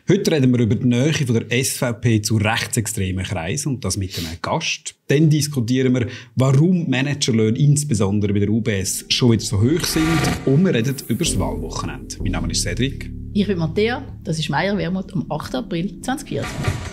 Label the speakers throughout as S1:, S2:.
S1: Heute reden wir über die Nähe von der SVP zu rechtsextremen Kreisen und das mit einem Gast. Dann diskutieren wir, warum Managerlöhne insbesondere bei der UBS schon wieder so hoch sind. Und wir reden über das Wahlwochenende. Mein Name ist Cedric.
S2: Ich bin Matthäa, das ist Meier Wermuth am 8. April 2024.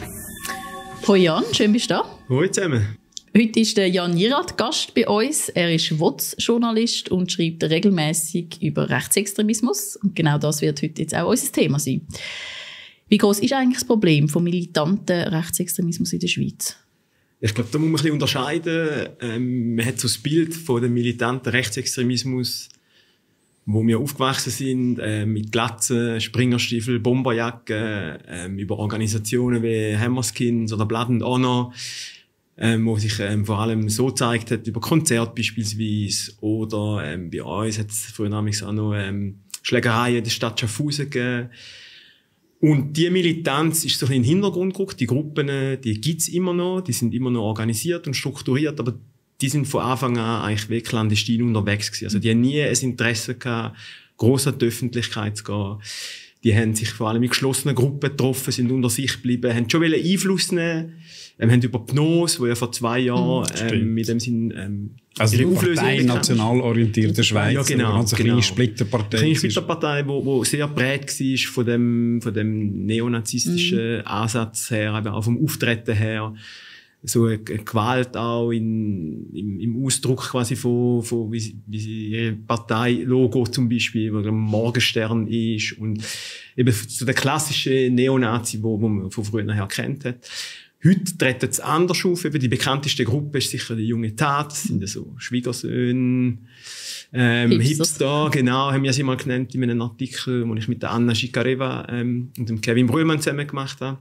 S2: Hoi Jan, schön bist du da.
S3: Hoi zusammen.
S2: Heute ist der Jan Jirat Gast bei uns. Er ist WOTS-Journalist und schreibt regelmäßig über Rechtsextremismus. Und genau das wird heute jetzt auch unser Thema sein. Wie groß ist eigentlich das Problem von militanten Rechtsextremismus in der Schweiz?
S3: Ich glaube, da muss man ein bisschen unterscheiden. Man hat so das Bild von dem militanten Rechtsextremismus, wo wir aufgewachsen sind, mit Glatzen, Springerstiefeln, Bomberjacken, über Organisationen wie Hammerskins oder Blood and Honor, wo sich vor allem so gezeigt hat, über Konzerte beispielsweise, oder bei uns hat es früher auch noch Schlägereien in der Stadt Schaffhausen gegeben. Und die Militanz ist so ein bisschen in den Hintergrund gerückt. Die Gruppen, die gibt's immer noch, die sind immer noch organisiert und strukturiert, aber die sind von Anfang an eigentlich wie clandestin unterwegs gewesen. Also die haben nie ein Interesse gehabt, gross an die Öffentlichkeit zu gehen. Die haben sich vor allem in geschlossenen Gruppen getroffen, sind unter sich geblieben, haben schon Einfluss nehmen, haben über PNOS, wo ja vor 2 Jahren mit dem Sinn
S1: also die Partei national orientierte Schweiz,
S3: ja, genau,
S1: also eine kleine Splitterpartei.
S3: Eine Splitterpartei, wo sehr prägt war von dem neonazistischen Ansatz her, eben auch vom Auftreten her. So eine Gewalt auch im Ausdruck quasi von wie sie ihr Parteilogo zum Beispiel, wo ein Morgenstern ist und eben so der klassische Neonazi, wo man von früher her kennt hat. Heute treten es anders auf. Eben die bekannteste Gruppe ist sicher die junge Tat. Das sind ja so Schwiegersöhne, Hipster, genau, haben wir sie mal genannt in einem Artikel, den ich mit der Anna Schikareva und dem Kevin Brühlmann zusammen gemacht habe.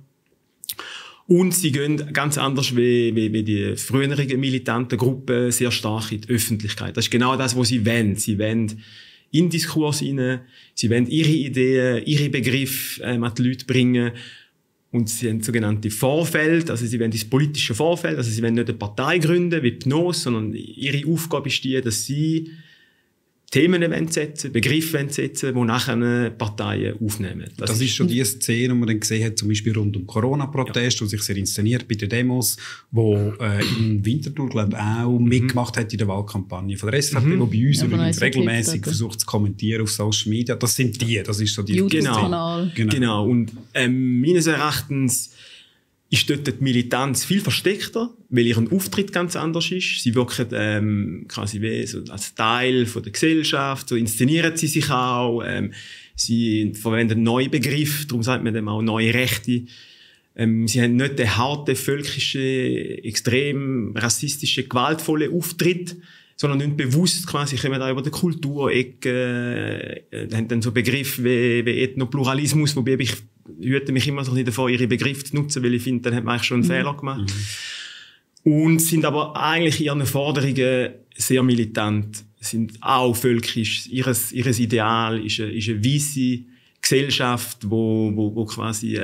S3: Und sie gehen ganz anders wie die früheren militanten Gruppen sehr stark in die Öffentlichkeit. Das ist genau das, was sie wollen. Sie wollen in den Diskurs hinein, sie wollen ihre Ideen, ihre Begriffe an die Leute bringen. Und sie haben sogenannte Vorfeld, also sie wollen das politische Vorfeld, also sie wollen nicht eine Partei gründen wie PNOS, sondern ihre Aufgabe ist die, dass sie Themen setzen, Begriffe setzen, die nachher Parteien aufnehmen.
S1: Das ist schon die Szene, die man dann gesehen hat, zum Beispiel rund um Corona-Protest, wo sich sehr inszeniert bei den Demos, wo in Winterthur, glaube ich, auch mitgemacht hat in der Wahlkampagne von der SVP, wo bei uns übrigens regelmäßig versucht zu kommentieren auf Social Media. Das sind die, das ist so die...
S3: Genau. Und meines Erachtens ist dort die Militanz viel versteckter, weil ihr Auftritt ganz anders ist. Sie wirken quasi wie so als Teil von der Gesellschaft, so inszenieren sie sich auch. Sie verwenden neue Begriffe, darum sagt man dem auch neue Rechte. Sie haben nicht den harten, völkischen, extrem rassistischen, gewaltvollen Auftritt, sondern nicht bewusst quasi kommen da über die Kulturecke, haben dann so Begriffe wie Ethnopluralismus, wobei ich hüte mich immer so nicht davor, ihre Begriffe zu nutzen, weil ich finde, dann hat man eigentlich schon einen Fehler gemacht. Und sind aber eigentlich in ihren Forderungen sehr militant, sind auch völkisch. Ihres Ideal ist eine weisse Gesellschaft, wo quasi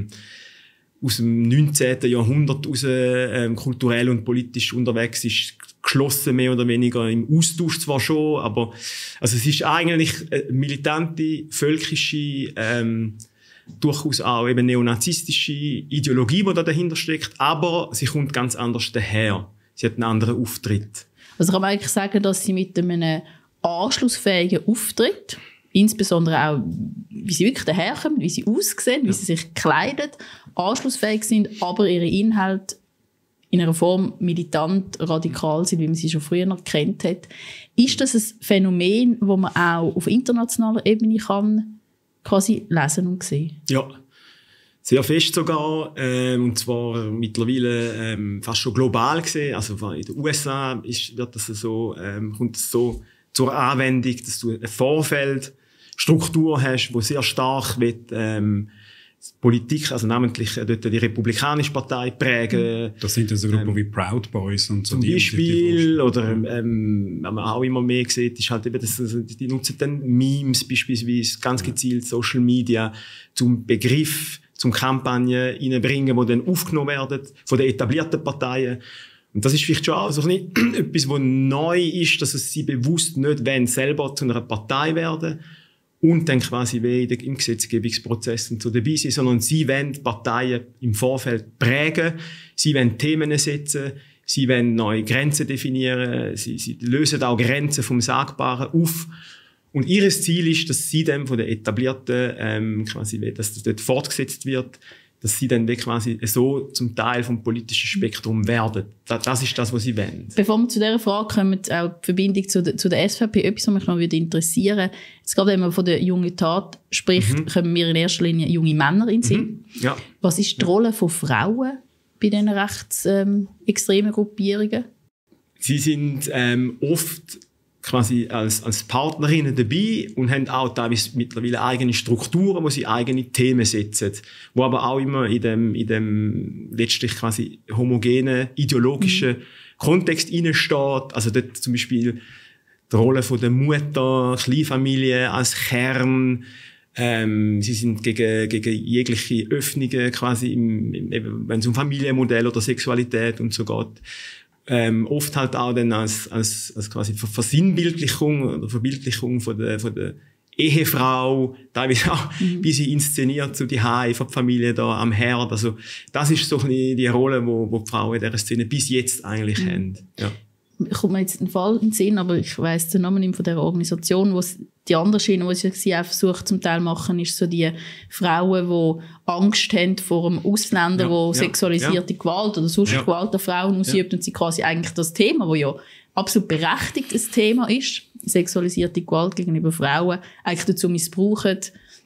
S3: aus dem 19. Jahrhundert raus kulturell und politisch unterwegs ist, geschlossen mehr oder weniger, im Austausch zwar schon, aber also es ist eigentlich eine militante, völkische, durchaus auch eben neonazistische Ideologie, die da dahinter steckt, aber sie kommt ganz anders daher. Sie hat einen anderen Auftritt.
S2: Also kann man eigentlich sagen, dass sie mit einem anschlussfähigen Auftritt, insbesondere auch, wie sie wirklich daherkommen, wie sie aussehen, wie sie sich kleiden, anschlussfähig sind, aber ihre Inhalte in einer Form militant, radikal sind, wie man sie schon früher noch gekannt hat. Ist das ein Phänomen, das man auch auf internationaler Ebene kann quasi lesen und sehen?
S3: Ja, sehr fest sogar, und zwar mittlerweile fast schon global gesehen. Also in den USA kommt es so zur Anwendung, dass du eine Vorfeldstruktur hast, die sehr stark wird, Politik, also namentlich dort die Republikanische Partei prägen.
S1: Das sind ja so Gruppen wie Proud Boys und so.
S3: Zum Beispiel, oder was man auch immer mehr sieht, ist halt eben, dass die nutzen dann Memes beispielsweise, ganz gezielt Social Media, zum Begriff, zum Kampagnen reinbringen, die dann aufgenommen werden von den etablierten Parteien. Und das ist vielleicht schon auch so etwas, was neu ist, dass es sie bewusst nicht wollen, selber zu einer Partei werden und dann quasi wieder im Gesetzgebungsprozess und so dabei sein, sondern sie wollen die Parteien im Vorfeld prägen, sie wollen Themen setzen, sie wollen neue Grenzen definieren, sie lösen auch Grenzen vom Sagbaren auf. Und ihr Ziel ist, dass sie dann von den Etablierten quasi, dass das dort fortgesetzt wird, dass sie dann quasi so zum Teil vom politischen Spektrum werden. Das ist das, was sie wollen.
S2: Bevor wir zu dieser Frage kommen, auch die Verbindung zu der SVP, etwas, was mich noch interessieren würde. Jetzt gerade, wenn man von der jungen Tat spricht, kommen mir in erster Linie junge Männer in den Sinn.
S3: Ja.
S2: Was ist die Rolle von Frauen bei diesen rechtsextremen Gruppierungen? Sie
S3: sind oft quasi als Partnerinnen dabei und haben auch teilweise mittlerweile eigene Strukturen, wo sie eigene Themen setzen, wo aber auch immer in dem letztlich quasi homogenen ideologischen Kontext hineinsteht. Also dort zum Beispiel die Rolle von der Mutter, Kleinfamilie als Kern. Sie sind gegen jegliche Öffnungen quasi, wenn es um Familienmodell oder Sexualität und so geht. Oft halt auch dann als quasi Versinnbildlichung oder Verbildlichung von der Ehefrau, teilweise auch, wie sie inszeniert, so die Hause von der Familie da am Herd. Also, das ist so die Rolle, wo die Frauen in dieser Szene bis jetzt eigentlich haben. Ja.
S2: Kommt mir jetzt ein Fall in den Sinn, aber ich weiss den Namen nicht von dieser Organisation, wo die andere Schiene, die sie auch versucht zum Teil machen, ist so die Frauen, die Angst haben vor einem Ausländer, der sexualisierte Gewalt oder sonst Gewalt an Frauen ausübt und sie quasi eigentlich das Thema, das ja absolut berechtigt ein Thema ist, sexualisierte Gewalt gegenüber Frauen, eigentlich dazu missbrauchen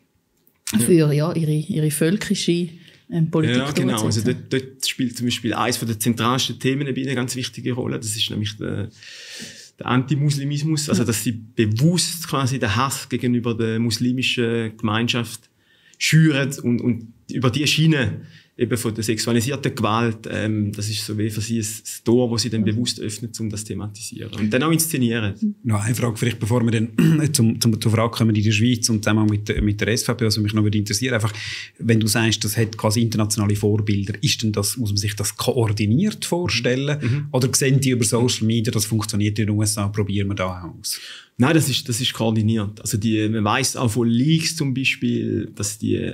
S2: für ihre völkische Politik.
S3: Ja, genau. Also dort spielt zum Beispiel eines der zentralsten Themen eine ganz wichtige Rolle. Das ist nämlich der Antimuslimismus. Also, dass sie bewusst quasi den Hass gegenüber der muslimischen Gemeinschaft schüren und über die Schiene eben von der sexualisierten Gewalt, das ist so wie für sie ein Tor, wo sie dann bewusst öffnen, um das zu thematisieren. Und dann auch inszenieren.
S1: Noch eine Frage vielleicht, bevor wir dann zur Frage kommen in der Schweiz und zusammen mit der SVP, was mich noch interessiert, einfach, wenn du sagst, das hat quasi internationale Vorbilder, ist denn das, muss man sich das koordiniert vorstellen? Oder sehen die über Social Media, das funktioniert in den USA, probieren wir da aus?
S3: Nein, das ist koordiniert. Also man weiss auch von Leaks zum Beispiel, dass die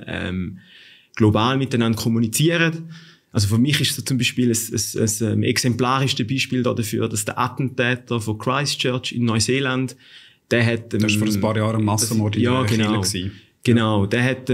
S3: global miteinander kommunizieren. Also für mich ist das zum Beispiel ein exemplarisches Beispiel dafür, dass der Attentäter von Christchurch in Neuseeland, der hat...
S1: das war vor ein paar Jahren ein Massenmord in der Kirche.
S3: Genau, der hat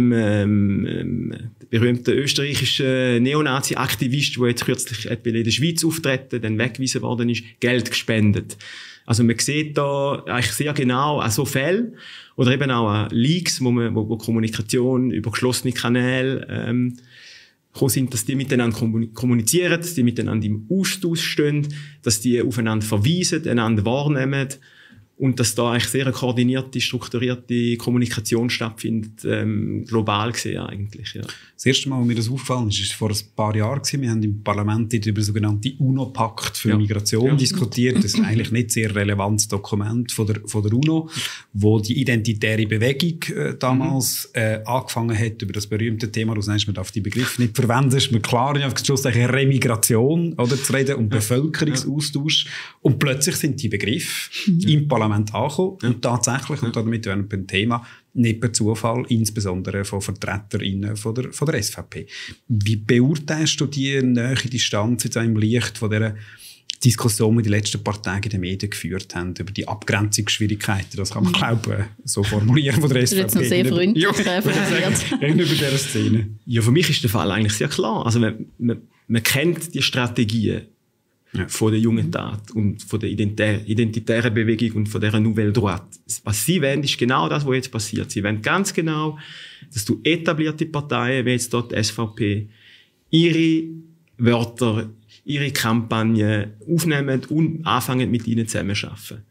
S3: dem berühmten österreichischen Neonazi-Aktivist, der jetzt kürzlich in der Schweiz auftreten, dann weggewiesen worden ist, Geld gespendet. Also man sieht da eigentlich sehr genau an so Fällen oder eben auch Leaks, wo Kommunikation über geschlossene Kanäle gekommen sind, dass die miteinander kommunizieren, dass die miteinander im Austausch stehen, dass die aufeinander verweisen, einander wahrnehmen und dass da eigentlich sehr eine koordinierte, strukturierte Kommunikation stattfindet, global gesehen eigentlich. Ja.
S1: Das erste Mal, wo mir das aufgefallen ist, ist vor ein paar Jahren gewesen. Wir haben im Parlament über den sogenannten UNO-Pakt für Migration diskutiert. Das ist eigentlich nicht sehr relevantes Dokument von der UNO, wo die identitäre Bewegung damals angefangen hat, über das berühmte Thema, du sagst, man darf die Begriffe nicht verwenden, ist mir klar, ich habe schlussendlich Remigration oder, zu reden und Bevölkerungsaustausch. Und plötzlich sind die Begriffe im Parlament angekommen und tatsächlich, und damit wären wir beim Thema, nicht per Zufall, insbesondere von VertreterInnen von der SVP. Wie beurteilst du die nahe Distanz jetzt im Licht von dieser Diskussion, die letzten paar Tage in den Medien geführt haben, über die Abgrenzungsschwierigkeiten? Das kann man, glaube ich, so formulieren von der SVP.
S2: Das ist jetzt noch sehr freundlich
S1: gegenüber dieser Szene.
S3: Ja, für mich ist der Fall eigentlich sehr klar. Also man kennt die Strategien von der jungen Tat und von der identitären Bewegung und von der Nouvelle Droite. Was sie wollen, ist genau das, was jetzt passiert. Sie wollen ganz genau, dass du etablierte Parteien, wie jetzt dort die SVP, ihre Wörter, ihre Kampagnen aufnehmen und anfangen mit ihnen zusammenzuarbeiten.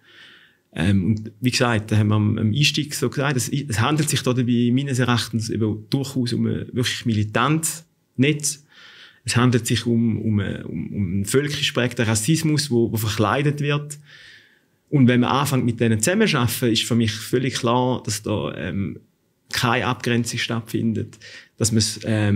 S3: Und wie gesagt, da haben wir am Einstieg so gesagt, es handelt sich dabei meines Erachtens durchaus um ein wirklich militantes Netz. Es handelt sich um einen völkisch geprägten Rassismus, wo verkleidet wird. Und wenn man anfängt mit denen zusammenzuarbeiten, ist für mich völlig klar, dass da keine Abgrenzung stattfindet, dass man es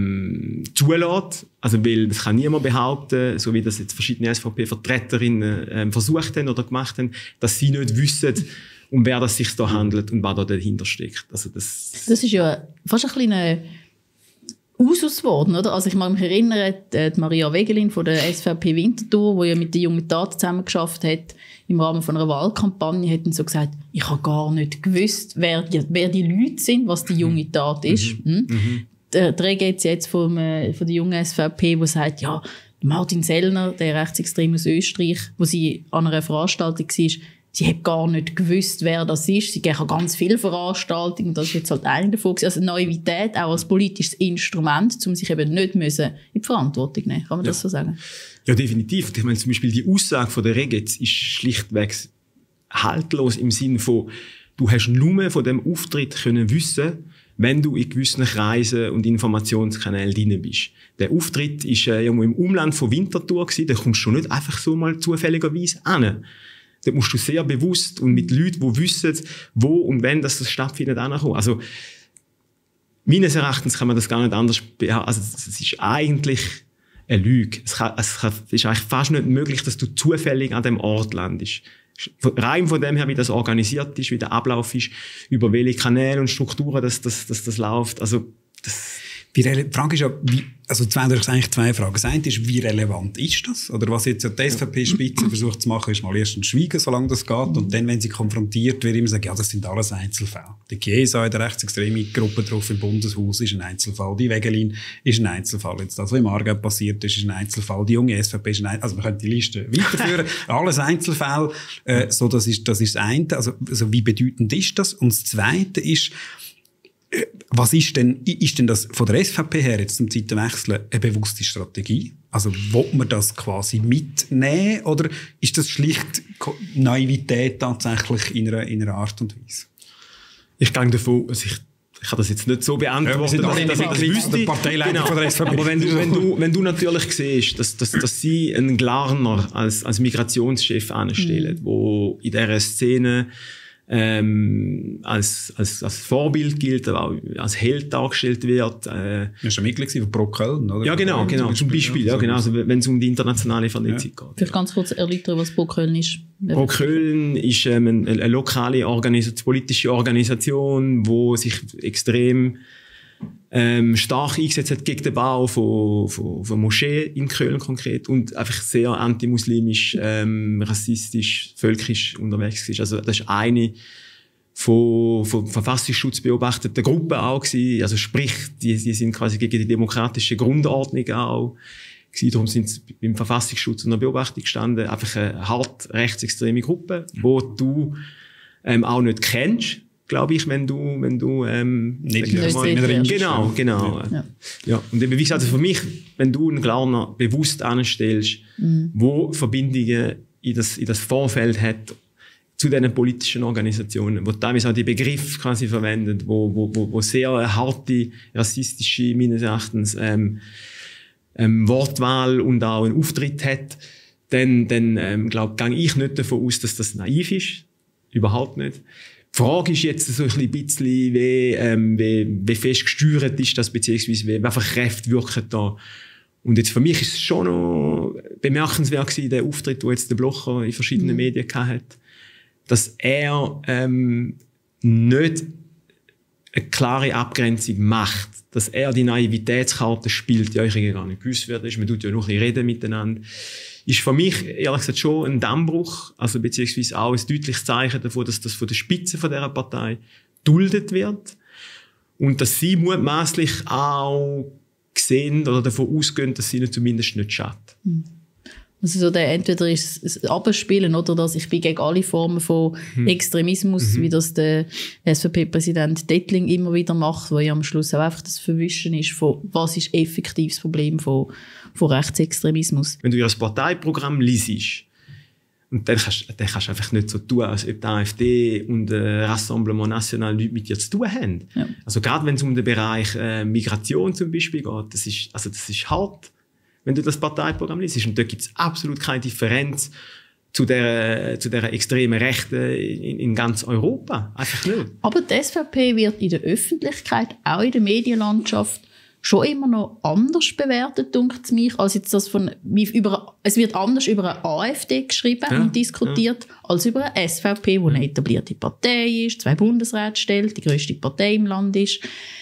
S3: zulässt. Also, weil das kann niemand behaupten, so wie das jetzt verschiedene SVP-Vertreterinnen versucht haben oder gemacht haben, dass sie nicht wissen, um wer das sich da handelt und was da dahinter steckt. Also
S2: das ist ja fast ein kleiner Usus geworden, oder? Also ich mag mich erinnern, die Maria Wegelin von der SVP Winterthur, die ja mit der Jungen Tat zusammen geschafft hat, im Rahmen von einer Wahlkampagne, hat dann so gesagt, ich habe gar nicht gewusst, wer die Leute sind, was die Junge Tat ist. Da geht es jetzt von der jungen SVP, die sagt, ja, Martin Sellner, der Rechtsextrem aus Österreich, wo sie an einer Veranstaltung war, sie hat gar nicht gewusst, wer das ist. Sie gehen an ganz viele Veranstaltungen. Das ist jetzt halt eine davon. Also Naivität auch als politisches Instrument, um sich eben nicht müssen in die Verantwortung nehmen. Kann man das so sagen?
S3: Ja, definitiv. Ich meine, zum Beispiel die Aussage von der Regez ist schlichtweg haltlos im Sinne von, du hast nur von dem Auftritt können wissen, wenn du in gewissen Kreisen und Informationskanälen drin bist. Der Auftritt ist irgendwo im Umland von Winterthur gewesen. Da kommst du nicht einfach so mal zufälligerweise hin. Da musst du sehr bewusst und mit Leuten, die wissen, wo und wenn das stattfindet, ankommen. Also, meines Erachtens kann man das gar nicht anders behaupten. Also, es ist eigentlich eine Lüge. Es ist eigentlich fast nicht möglich, dass du zufällig an dem Ort landest. Rein von dem her, wie das organisiert ist, wie der Ablauf ist, über welche Kanäle und Strukturen das läuft. Also,
S1: die Frage ist ja, eigentlich zwei Fragen. Das eine ist, wie relevant ist das? Oder was jetzt ja die SVP-Spitze versucht zu machen, ist mal erstens schweigen, solange das geht. Und dann, wenn sie konfrontiert wird, immer sagen, ja, das sind alles Einzelfälle. Der Chiesa in der rechtsextremen Gruppe drauf im Bundeshaus ist ein Einzelfall. Die Wegelin ist ein Einzelfall. Jetzt das, was im Aargau passiert ist ein Einzelfall. Die junge SVP ist ein Einzelfall. Also man könnte die Liste weiterführen. Alles Einzelfälle. So, das ist das eine. Also wie bedeutend ist das? Und das Zweite ist, was ist denn das von der SVP her jetzt zum Zeitenwechsel eine bewusste Strategie? Also, will man das quasi mitnehmen oder ist das schlicht Naivität tatsächlich in einer Art und Weise?
S3: Ich gehe davon, also ich kann das jetzt nicht so beantworten, dass ich das wüsste.
S1: Parteileitung von der SVP.
S3: Aber wenn du natürlich siehst, dass sie einen Glarner als Migrationschef anstellen, wo in dieser Szene als Vorbild gilt, aber auch als Held dargestellt wird.
S1: Ja, schon Mitglied von Pro Köln, oder?
S3: Ja, genau, zum Beispiel. Ja, genau, also, wenn es um die internationale Vernetzung geht.
S2: Vielleicht ganz kurz erläutern, was Pro Köln ist.
S3: Pro Köln ist eine lokale politische Organisation, die sich extrem stark eingesetzt hat gegen den Bau von Moscheen in Köln konkret und einfach sehr antimuslimisch, rassistisch, völkisch unterwegs ist. Also das ist eine von Verfassungsschutz beobachteten Gruppen auch gewesen. Also sprich, die sind quasi gegen die demokratische Grundordnung auch gewesen. Darum sind sie beim Verfassungsschutz unter Beobachtung gestanden. Einfach eine hart rechtsextreme Gruppe, wo du auch nicht kennst, glaube ich, wenn du
S1: nicht
S3: genau. Ja. Und eben, wie gesagt, also für mich, wenn du einen Glarner bewusst anstellst, wo Verbindungen in das Vorfeld hat zu diesen politischen Organisationen, wo teilweise auch die Begriffe quasi verwendet, wo sehr harte, rassistische, meines Erachtens, Wortwahl und auch einen Auftritt hat, dann gehe ich nicht davon aus, dass das naiv ist. Überhaupt nicht. Die Frage ist jetzt so ein bisschen, wie fest gesteuert ist das, beziehungsweise wie einfach Kräfte wirken da. Und jetzt für mich ist es schon noch bemerkenswert gewesen, der Auftritt, den jetzt der Blocher in verschiedenen Medien hatte, dass er nicht eine klare Abgrenzung macht, dass er die Naivitätskarte spielt, die euch gar nicht gewusst wird, man tut ja noch ein bisschen reden miteinander, ist für mich, ehrlich gesagt, schon ein Dammbruch, also beziehungsweise auch ein deutliches Zeichen davon, dass das von der Spitze von dieser Partei duldet wird und dass sie mutmaßlich auch sehen oder davon ausgehen, dass sie ihnen zumindest nicht schadet.
S2: Also so entweder ist es Abspielen oder dass ich bin gegen alle Formen von Extremismus, wie das der SVP-Präsident Dettling immer wieder macht, wo ja am Schluss auch einfach das Verwischen ist von was ist effektiv das Problem von Rechtsextremismus.
S3: Wenn du ihr Parteiprogramm liest, und dann kannst du einfach nicht so tun, als ob die AfD und Rassemblement National nichts mit dir zu tun haben. Ja. Also gerade wenn es um den Bereich Migration zum Beispiel geht, das ist hart, wenn du das Parteiprogramm liest. Und dort gibt es absolut keine Differenz zu der extremen Rechten in ganz Europa. Einfach nicht.
S2: Aber die SVP wird in der Öffentlichkeit, auch in der Medienlandschaft, schon immer noch anders bewertet, denkt es mich, als jetzt das es wird anders über eine AfD geschrieben und diskutiert, als über eine SVP, die eine etablierte Partei ist, 2 Bundesräte stellt, die grösste Partei im Land ist.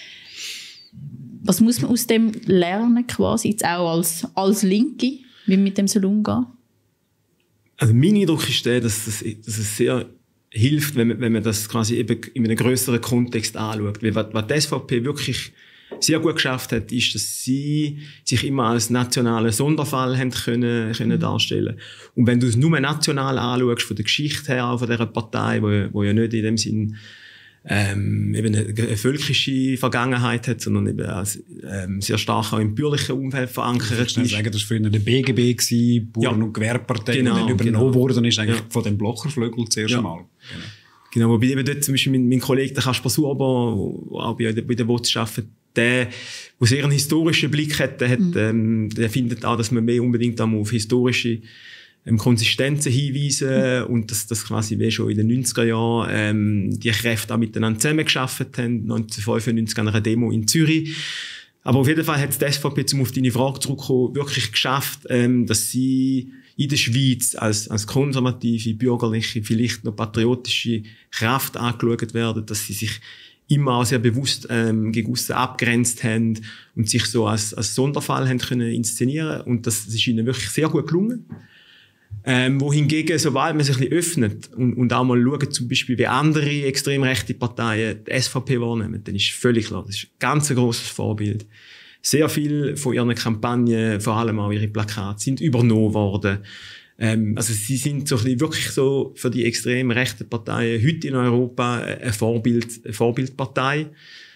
S2: Was muss man aus dem lernen, quasi, jetzt auch als Linke, wie man mit dem umgehen soll?
S3: Also mein Eindruck ist der, dass es sehr hilft, wenn man das quasi eben in einem grösseren Kontext anschaut. Weil was die SVP wirklich sehr gut geschafft hat, ist, dass sie sich immer als nationalen Sonderfall haben können darstellen. Und wenn du es nur national anschaust, von der Geschichte her, auch von dieser Partei, wo ja nicht in dem Sinn eben eine völkische Vergangenheit hat, sondern eben als, sehr stark auch im bürgerlichen Umfeld verankert ist.
S1: Ich sagen, das war früher der BGB, Bauern- und Gewerbepartei, die dann übernommen wurde und ist eigentlich von dem Blocherflügel zuerst einmal.
S3: Genau, wobei eben dort zum Beispiel mein Kollege, der Kasper Suber, der auch bei der WOTS arbeitet, der sehr einen historischen Blick hat, der findet auch, dass man mehr unbedingt auf historische Konsistenzen hinweisen und dass das quasi wie schon in den 90er Jahren die Kräfte auch miteinander zusammengearbeitet haben, 1995 an einer Demo in Zürich. Aber auf jeden Fall hat die SVP, um auf deine Frage zurückzukommen, wirklich geschafft, dass sie in der Schweiz als konservative, bürgerliche, vielleicht noch patriotische Kraft angeschaut werden, dass sie sich immer auch sehr bewusst gegen aussen abgrenzt haben und sich so als Sonderfall haben können inszenieren. Und das ist ihnen wirklich sehr gut gelungen. Wohingegen, sobald man sich ein bisschen öffnet und auch mal schaut, zum Beispiel, wie andere extrem rechte Parteien die SVP wahrnehmen, dann ist völlig klar, das ist ein ganz grosses Vorbild. Sehr viel von ihren Kampagnen, vor allem auch ihre Plakate, sind übernommen worden. Also sie sind so ein bisschen wirklich so für die extrem rechten Parteien heute in Europa eine Vorbildpartei,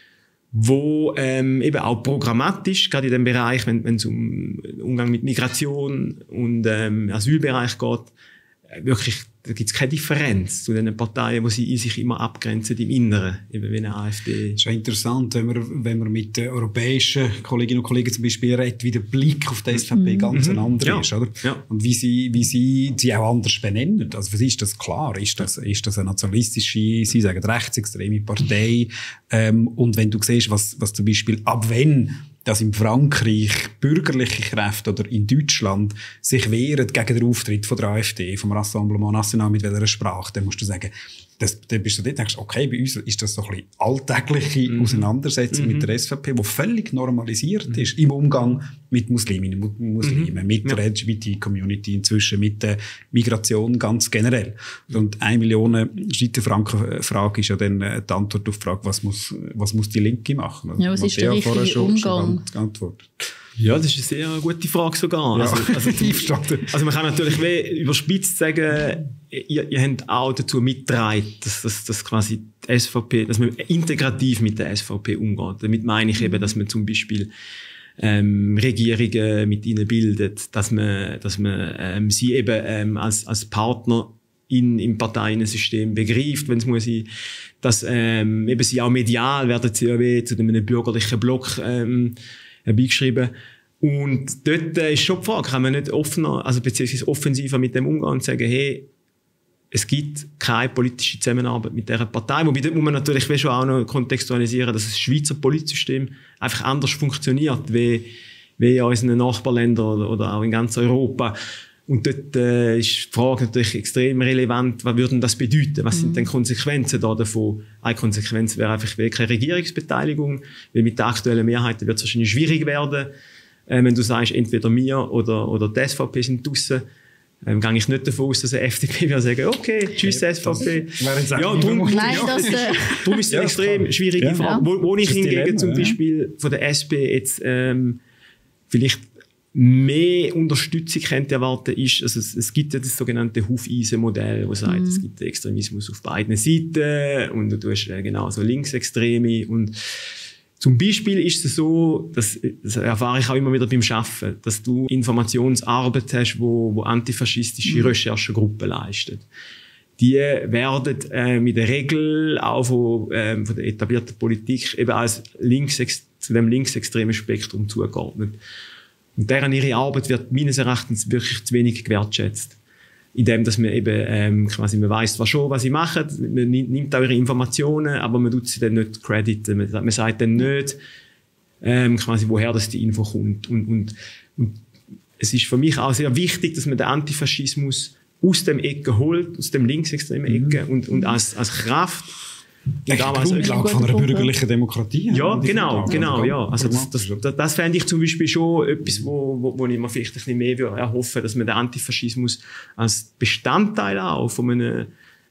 S3: wo eben auch programmatisch, gerade in dem Bereich, wenn es um Umgang mit Migration und Asylbereich geht, wirklich, da gibt es keine Differenz zu den Parteien, die sie in sich immer abgrenzen im Inneren, eben wie eine AfD.
S1: Das ist ja interessant, wenn man mit den europäischen Kolleginnen und Kollegen zum Beispiel redet, wie der Blick auf die SVP ganz ein anderer ist, oder? Ja. Und wie sie auch anders benennen. Also für sie ist das klar. Ist das eine nationalistische, sie sagen rechtsextreme Partei? Und wenn du siehst, was zum Beispiel, ab wenn dass in Frankreich bürgerliche Kräfte oder in Deutschland sich wehren gegen den Auftritt von der AfD, vom Rassemblement National, mit welcher Sprache, dann musst du sagen, dann bist du dort, denkst, okay, bei uns ist das so ein bisschen alltägliche Auseinandersetzung mit der SVP, die völlig normalisiert ist im Umgang mit Musliminnen und Muslimen, mit der LGBT-Community inzwischen, mit der Migration ganz generell. Und 1 Million Schweizer Franken Frage ist ja dann die Antwort auf die Frage, was muss die Linke machen?
S2: Ja, was ist der richtige Umgang?
S1: Geantwortet.
S3: Ja, das ist eine sehr gute Frage sogar.
S1: Ja.
S3: Also man kann natürlich überspitzt sagen, ihr habt auch dazu mitgetragen, dass quasi die SVP, dass man integrativ mit der SVP umgeht. Damit meine ich eben, dass man zum Beispiel Regierungen mit ihnen bildet, dass man sie eben als Partner im Parteiensystem begreift, wenn es muss sein, dass eben sie auch medial werden sie zu einem bürgerlichen Block beigeschrieben. Und dort ist schon die Frage, kann man nicht offener, also beziehungsweise offensiver mit dem umgehen und sagen, hey, es gibt keine politische Zusammenarbeit mit dieser Partei. Wobei dort muss man natürlich schon auch noch kontextualisieren, dass das Schweizer Politsystem einfach anders funktioniert, wie in unseren Nachbarländern oder auch in ganz Europa. Und dort ist die Frage natürlich extrem relevant, was würde das bedeuten? Was sind denn Konsequenzen davon? Eine Konsequenz wäre einfach keine Regierungsbeteiligung, weil mit der aktuellen Mehrheit wird es wahrscheinlich schwierig werden. Wenn du sagst, entweder wir oder die SVP sind draussen, gehe ich nicht davon aus, dass die FDP würde sagen, okay, tschüss SVP. Darum ist es eine extrem schwierige Frage. Wo ich hingegen zum Beispiel von der SP jetzt vielleicht mehr Unterstützung könnte erwarten ist, also es gibt ja das sogenannte Hufeisen-Modell, das sagt, es gibt Extremismus auf beiden Seiten und du hast genauso Linksextreme und zum Beispiel ist es so, das erfahre ich auch immer wieder beim Arbeiten, dass du Informationsarbeit hast, wo antifaschistische Recherchegruppen leisten. Die werden in der Regel auch von der etablierten Politik eben als zu dem linksextremen Spektrum zugeordnet. Und deren ihre Arbeit wird meines Erachtens wirklich zu wenig gewertschätzt. Indem, dass man eben, quasi, man weiss was sie machen, man nimmt auch ihre Informationen, aber man tut sie dann nicht crediten. Man sagt dann nicht, quasi woher das die Info kommt. Und es ist für mich auch sehr wichtig, dass man den Antifaschismus aus dem Ecke holt, aus dem linksextremen Ecke und als Kraft.
S1: Die Grundlage von einer bürgerlichen Demokratie.
S3: Ja, genau, ja. Also das fände ich zum Beispiel schon etwas, wo ich mir vielleicht ein bisschen mehr erhoffe, dass man den Antifaschismus als Bestandteil auch von einer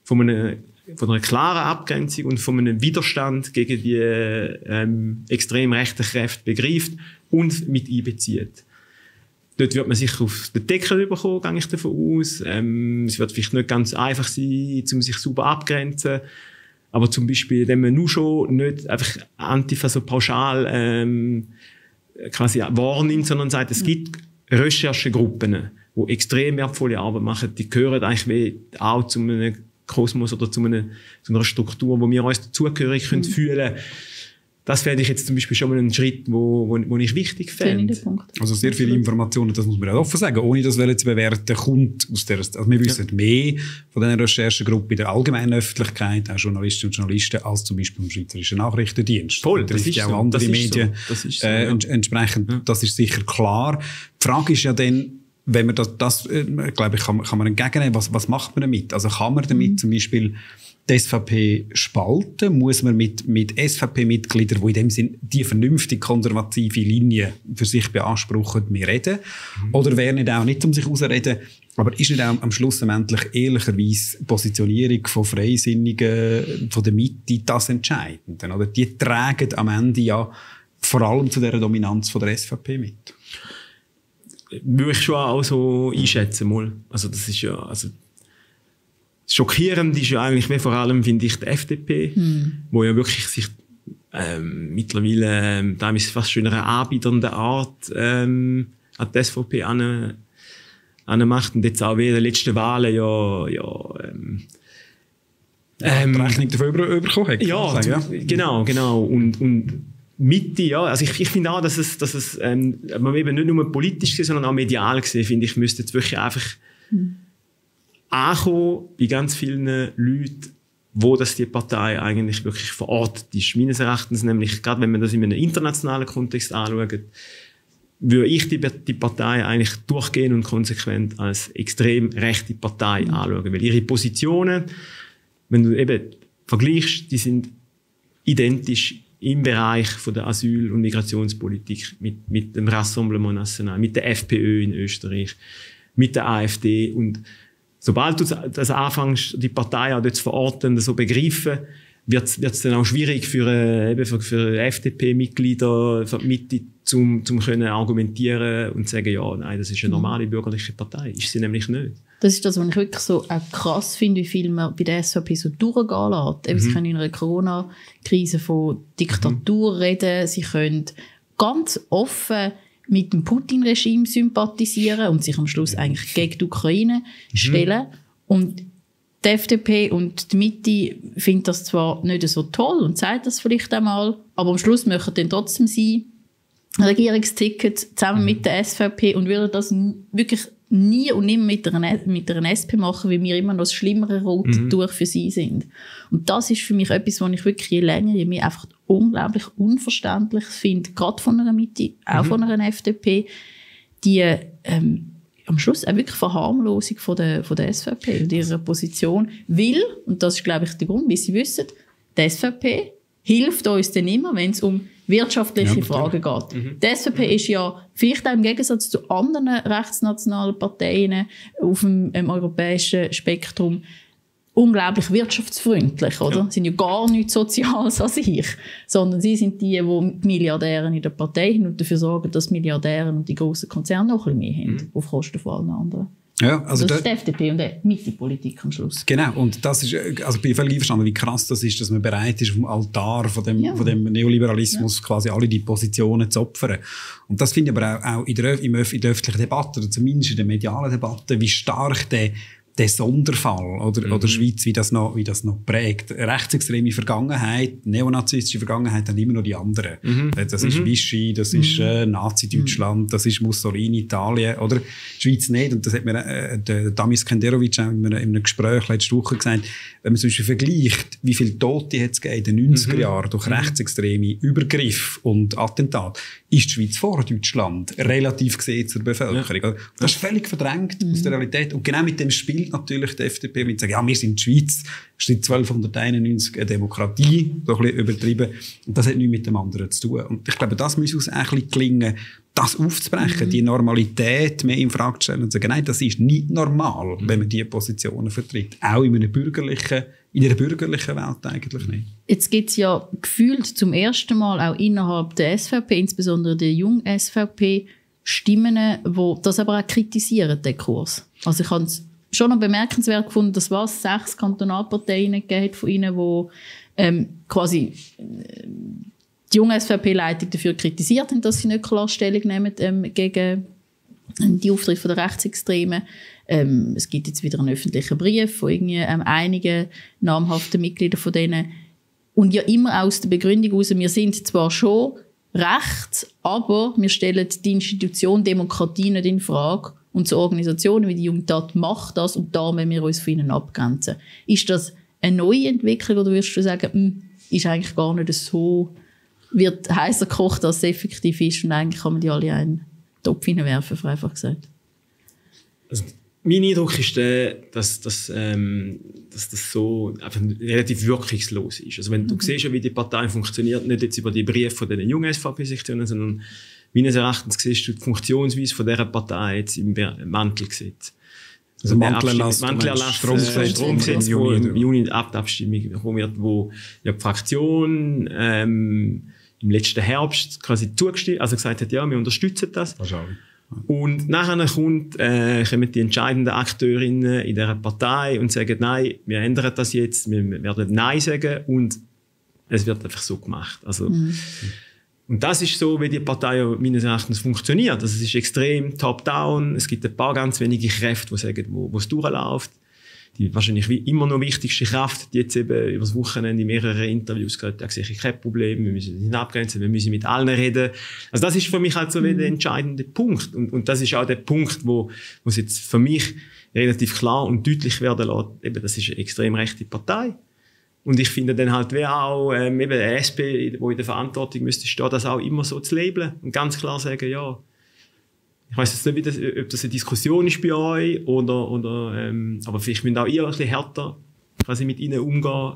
S3: klaren Abgrenzung und von einem Widerstand gegen die extrem rechten Kräfte begreift und mit einbezieht. Dort wird man sicher auf den Deckel bekommen, gehe ich davon aus. Es wird vielleicht nicht ganz einfach sein, um sich sauber abgrenzen. Aber zum Beispiel, wenn man nur schon nicht einfach Antifa so pauschal quasi wahrnimmt, sondern sagt, es gibt Recherchegruppen, die extrem wertvolle Arbeit machen, die gehören eigentlich auch zu einem Kosmos oder zu einer Struktur, wo wir uns dazugehörig fühlen können. Das fände ich jetzt zum Beispiel schon mal einen Schritt, wo ich wichtig fände.
S1: Also sehr viele Informationen, das muss man auch offen sagen, ohne das zu bewerten, kommt aus der, also wir wissen mehr von dieser Recherchegruppe in der allgemeinen Öffentlichkeit, auch Journalistinnen und Journalisten, als zum Beispiel im Schweizerischen Nachrichtendienst.
S3: Voll, das ist
S1: ja auch
S3: so.
S1: andere
S3: das
S1: Medien
S3: so.
S1: Entsprechend, das ist sicher klar. Die Frage ist ja dann, wenn man das glaube ich, kann man entgegennehmen, was macht man damit? Also kann man damit zum Beispiel die SVP spalten? Muss man mit SVP-Mitgliedern, die in dem Sinn die vernünftig konservative Linie für sich beanspruchen, mehr reden? Oder wäre nicht auch nicht um sich herauszureden, aber ist nicht auch am Schluss endlich ehrlicherweise Positionierung von Freisinnigen, von der Mitte, das entscheidend? Oder die tragen am Ende ja vor allem zu dieser Dominanz von der SVP mit.
S3: Würde ich schon auch so einschätzen mal. Also das ist ja, also schockierend ist ja eigentlich vor allem, finde ich, die FDP, wo ja wirklich sich mittlerweile teilweise fast schon in einer anbiedernden Art an die SVP anmacht und jetzt auch wie in den letzten Wahlen
S1: die Rechnung dafür bekommen hat.
S3: Ja, genau. Und Mitte, ja. Also ich finde auch, dass es man eben nicht nur politisch gesehen, sondern auch medial gesehen, finde ich, müsste jetzt wirklich einfach ankommen bei ganz vielen Leuten, wo das die Partei eigentlich wirklich verortet ist. Meines Erachtens nämlich, gerade wenn man das in einem internationalen Kontext anschaut, würde ich die Partei eigentlich durchgehend und konsequent als extrem rechte Partei anschauen. Weil ihre Positionen, wenn du eben vergleichst, die sind identisch im Bereich von der Asyl- und Migrationspolitik mit dem Rassemblement National, mit der FPÖ in Österreich, mit der AfD. Und sobald du das anfängst, die Partei auch dort zu verorten, so begreifen, wird es dann auch schwierig für FDP-Mitglieder, für die Mitte, zum können argumentieren und sagen, ja, nein, das ist eine normale bürgerliche Partei. Ist sie nämlich nicht.
S2: Das ist das, was ich wirklich so auch krass finde, wie viel man bei der SVP so durchgehen lässt. Eben, sie können in einer Corona-Krise von Diktatur reden, sie können ganz offen mit dem Putin-Regime sympathisieren und sich am Schluss eigentlich gegen die Ukraine stellen. Und die FDP und die Mitte finden das zwar nicht so toll und sagt das vielleicht einmal, aber am Schluss möchten dann trotzdem sie Regierungsticket zusammen mit der SVP und würden das wirklich nie und nimmer mit einer SP machen, weil wir immer noch das schlimmere rote Tuch für sie sind. Und das ist für mich etwas, was ich wirklich je länger, je mehr einfach unglaublich unverständlich finde, gerade von einer Mitte, auch von einer FDP, die am Schluss auch wirklich Verharmlosung von der SVP und ihrer Position will, und das ist, glaube ich, der Grund, wie Sie wissen, die SVP hilft uns dann immer, wenn es um wirtschaftliche Fragen geht. Die SVP ist ja vielleicht auch im Gegensatz zu anderen rechtsnationalen Parteien auf dem europäischen Spektrum unglaublich wirtschaftsfreundlich, oder? Sie sind ja gar nichts Soziales an sich, sondern sie sind die Milliardären in der Partei haben und dafür sorgen, dass Milliardären und die grossen Konzerne noch ein bisschen mehr haben, auf Kosten von allen anderen.
S1: Ja, also
S2: das ist die FDP und die Mitte-Politik am Schluss.
S1: Genau, und das ist, also ich bin völlig einverstanden, wie krass das ist, dass man bereit ist, auf dem Altar von dem Neoliberalismus quasi alle die Positionen zu opfern. Und das finde ich aber auch in der öffentlichen Debatte, oder zumindest in der medialen Debatte, wie stark der der Sonderfall oder Schweiz, wie das noch prägt. Rechtsextreme Vergangenheit, neonazistische Vergangenheit haben immer noch die anderen. Das ist Vichy, das ist Nazi-Deutschland, das ist Mussolini, Italien, oder? Die Schweiz nicht. Und das hat mir der Damis Kenderovic auch in einem Gespräch letzte Woche gesagt, wenn man zum Beispiel vergleicht, wie viele Tote hat es in den 90er Jahren durch rechtsextreme Übergriffe und Attentate, ist die Schweiz vor Deutschland relativ gesehen zur Bevölkerung. Das ist völlig verdrängt aus der Realität. Und genau mit dem spielt natürlich die FDP mit sagen, ja, wir sind die Schweiz, seit 1291 eine Demokratie, so ein bisschen übertrieben. Und das hat nichts mit dem anderen zu tun. Und ich glaube, das muss uns auch ein bisschen gelingen, das aufzubrechen, die Normalität mehr in Frage zu stellen und zu sagen, nein, das ist nicht normal, wenn man diese Positionen vertritt. Auch in einer bürgerlichen Welt eigentlich nicht.
S2: Jetzt gibt es ja gefühlt zum ersten Mal auch innerhalb der SVP, insbesondere der jungen SVP, Stimmen, die das aber auch kritisieren, den Kurs. Also ich habe es schon noch bemerkenswert gefunden, dass es 6 Kantonalparteien gegeben hat von ihnen, die quasi die junge SVP-Leitung dafür kritisiert haben, dass sie nicht klar Stellung nehmen gegen die Auftritte der Rechtsextremen. Es gibt jetzt wieder einen öffentlichen Brief von einigen namhaften Mitgliedern von denen. Und ja immer aus der Begründung heraus, wir sind zwar schon rechts, aber wir stellen die Institution Demokratie nicht in Frage. Und so Organisationen wie die Jungtat macht das und da müssen wir uns von ihnen abgrenzen. Ist das eine neue Entwicklung oder würdest du sagen, ist eigentlich gar nicht so, wird heißer gekocht, als es effektiv ist und eigentlich kann man die alle in einen Topf hineinwerfen, einfach gesagt?
S3: Also, mein Eindruck ist dass das so einfach relativ wirkungslos ist. Also wenn du siehst, wie die Partei funktioniert, nicht jetzt über die Briefe von den jungen SVP-Sektionen, sondern meines Erachtens siehst du die Funktionsweise von dieser Partei jetzt im Mantelgesetz.
S1: Also Mantelerlass,
S3: Stromgesetz, wo im Juni ab der Abstimmung wo ja die Fraktion im letzten Herbst quasi zugestimmt, also gesagt hat, ja, wir unterstützen das.
S1: Wahrscheinlich.
S3: Und nachher kommen die entscheidenden Akteurinnen in dieser Partei und sagen, nein, wir ändern das jetzt, wir werden Nein sagen und es wird einfach so gemacht. Also, und das ist so, wie die Partei meines Erachtens funktioniert. Also es ist extrem top-down, es gibt ein paar ganz wenige Kräfte, die sagen, wo es durchläuft. Die wahrscheinlich immer noch wichtigste Kraft, die jetzt eben über das Wochenende in mehreren Interviews gesagt hat, sehe ich kein Problem, wir müssen nicht abgrenzen, wir müssen mit allen reden. Also das ist für mich halt so wie der entscheidende Punkt. Und das ist auch der Punkt, wo es jetzt für mich relativ klar und deutlich werden lässt, eben, das ist eine extrem rechte Partei. Und ich finde dann halt, wie auch eben eine SP, die in der Verantwortung müsste stehen, das auch immer so zu labeln und ganz klar sagen, ja, ich weiss jetzt nicht, ob das eine Diskussion ist bei euch oder aber vielleicht müsst auch ihr ein bisschen härter quasi mit ihnen umgehen,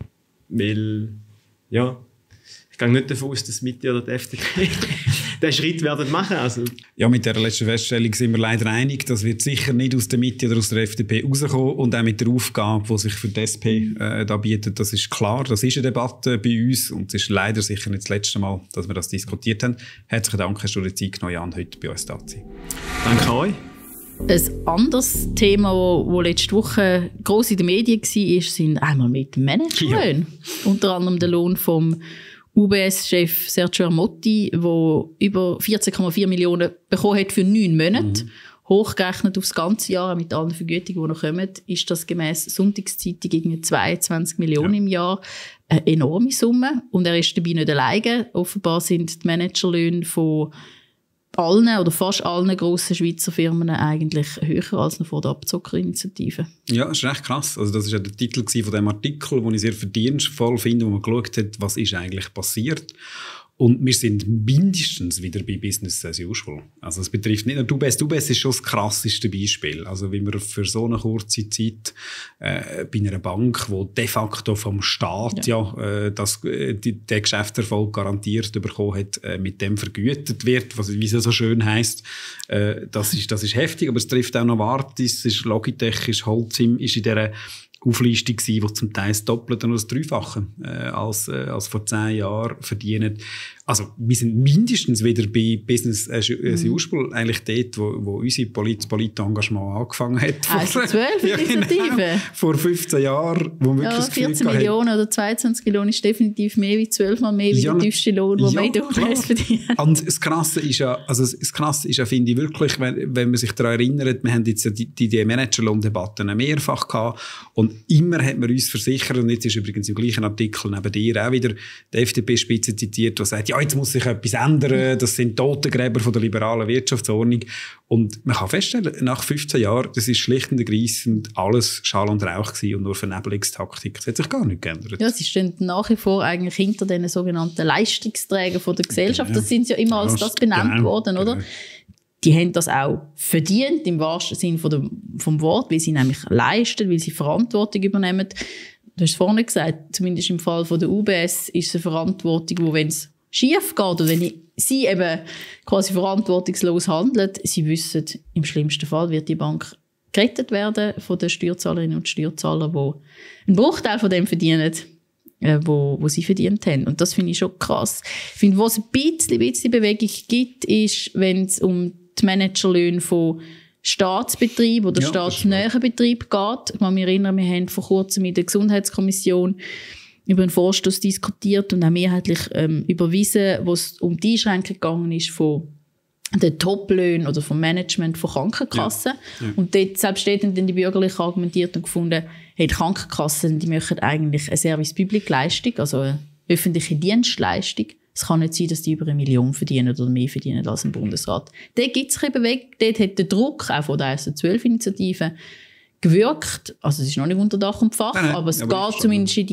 S3: weil, ja, ich gehe nicht davon aus, dass mit dir oder der FDP den Schritt werden machen. Also.
S1: Ja, mit der letzten Feststellung sind wir leider einig, das wird sicher nicht aus der Mitte oder aus der FDP rauskommen und auch mit der Aufgabe, die sich für die SP da bietet, das ist klar, das ist eine Debatte bei uns und es ist leider sicher nicht das letzte Mal, dass wir das diskutiert haben. Herzlichen Dank, hast du dir Zeit genommen, Jan, heute bei uns da zu sein.
S3: Danke euch.
S2: Ein anderes Thema, das letzte Woche gross in den Medien war, sind einmal mit Managerlöhnen. Ja. Unter anderem der Lohn vom UBS-Chef Sergio Ermotti, der über 14,4 Millionen bekommen hat für 9 Monate. Hochgerechnet aufs ganze Jahr mit allen Vergütungen, die noch kommen, ist das gemäss Sonntagszeitung gegen 22 Millionen im Jahr. Eine enorme Summe. Und er ist dabei nicht alleine. Offenbar sind die Managerlöhne von allen oder fast allen grossen Schweizer Firmen eigentlich höher als noch vor der Abzockerinitiative.
S1: Ja, das ist recht krass. Also das war ja der Titel von dem Artikel, den ich sehr verdienstvoll finde, wo man geschaut hat, was ist eigentlich passiert. Und wir sind mindestens wieder bei Business as usual. Also es betrifft nicht nur UBS. UBS ist schon das krasseste Beispiel. Also wie man für so eine kurze Zeit bei einer Bank, die de facto vom Staat der Geschäftserfolg garantiert bekommen hat, mit dem vergütet wird, wie es so schön heisst. Das ist heftig, aber es trifft auch Novartis, ist Logitech, ist Holcim, ist in dieser Auflistung gewesen, die zum Teil das Doppelte oder das Dreifache als vor 10 Jahren verdienen. Also wir sind mindestens wieder bei Business as usual, eigentlich dort, wo unser Polit-Engagement angefangen hat.
S2: Also 12 Initiativen.
S1: Genau, vor 15 Jahren. Wo wir
S2: ja, 14 Millionen oder 22 Millionen ist definitiv mehr wie 12-mal mehr wie der tiefste Lohn, den man in der UBS verdient.
S1: Und das Krasse ist ja, finde ich wirklich, wenn man sich daran erinnert, wir haben jetzt ja die Managerlohndebatten mehrfach gehabt und immer hat man uns versichert, und jetzt ist übrigens im gleichen Artikel neben dir auch wieder die FDP-Spitze zitiert, die sagt, ja, jetzt muss sich etwas ändern, das sind Totengräber von der liberalen Wirtschaftsordnung. Und man kann feststellen, nach 15 Jahren, das ist schlicht und ergreifend alles Schall und Rauch gewesen und nur Vernebelungstaktik. Das hat sich gar nicht geändert.
S2: Ja, sie stehen nach wie vor eigentlich hinter den sogenannten Leistungsträgern von der Gesellschaft. Das sind ja immer als das benannt worden, oder? Genau. Die haben das auch verdient, im wahrsten Sinne vom Wort, weil sie nämlich leisten, weil sie Verantwortung übernehmen. Du hast es vorhin gesagt, zumindest im Fall von der UBS ist es eine Verantwortung, wo, wenn es schief geht oder wenn sie eben quasi verantwortungslos handeln, sie wissen, im schlimmsten Fall wird die Bank gerettet werden von den Steuerzahlerinnen und Steuerzahlern, die einen Bruchteil von dem verdienen, wo sie verdient haben. Und das finde ich schon krass. Ich finde, wo es ein bisschen Bewegung gibt, ist, wenn es um die Managerlöhne von Staatsbetrieben oder staatsnähen Betrieben geht. Ich kann mich erinnern, wir haben vor kurzem in der Gesundheitskommission über einen Vorstoss diskutiert und auch mehrheitlich überwiesen, wo es um die Einschränkung gegangen ist von den Top-Löhnen oder vom Management von Krankenkassen. Ja. Ja. Und selbst dort haben dann die Bürgerlichen argumentiert und gefunden, hey, die Krankenkassen, die möchten eigentlich eine Service-Public-Leistung, also eine öffentliche Dienstleistung. Es kann nicht sein, dass die über 1 Million verdienen oder mehr verdienen als im Bundesrat. Dort gibt es eben weg. Dort hat der Druck auch von der ISO-12-Initiative gewirkt. Also es ist noch nicht unter Dach und Fach, aber es geht zumindest in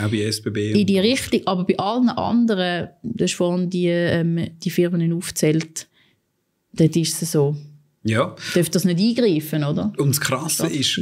S2: die Richtung. Aber bei allen anderen, du hast vorhin die Firmen aufgezählt, dort ist es so.
S1: Ja.
S2: Darf das nicht eingreifen, oder?
S1: Und das Krasse ist,